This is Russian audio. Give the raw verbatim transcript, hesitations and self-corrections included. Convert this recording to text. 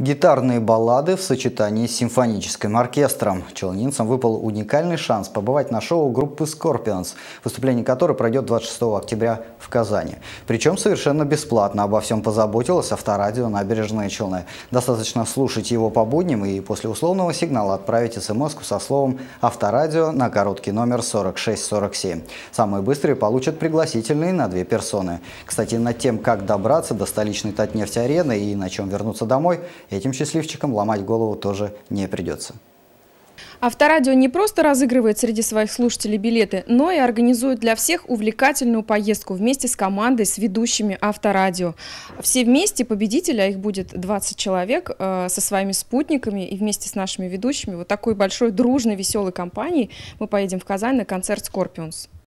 Гитарные баллады в сочетании с симфоническим оркестром. Челнинцам выпал уникальный шанс побывать на шоу группы Scorpions, выступление которой пройдет двадцать шестого октября в Казани. Причем совершенно бесплатно. Обо всем позаботилось Авторадио «Набережные Челны». Достаточно слушать его по будням и после условного сигнала отправить смс-ку со словом «Авторадио» на короткий номер сорок шесть сорок семь. Самые быстрые получат пригласительные на две персоны. Кстати, над тем, как добраться до столичной Татнефть-арены и на чем вернуться домой, этим счастливчикам ломать голову тоже не придется. Авторадио не просто разыгрывает среди своих слушателей билеты, но и организует для всех увлекательную поездку вместе с командой, с ведущими Авторадио. Все вместе победители, а их будет двадцать человек, э, со своими спутниками и вместе с нашими ведущими, вот такой большой, дружной, веселой компанией мы поедем в Казань на концерт Scorpions.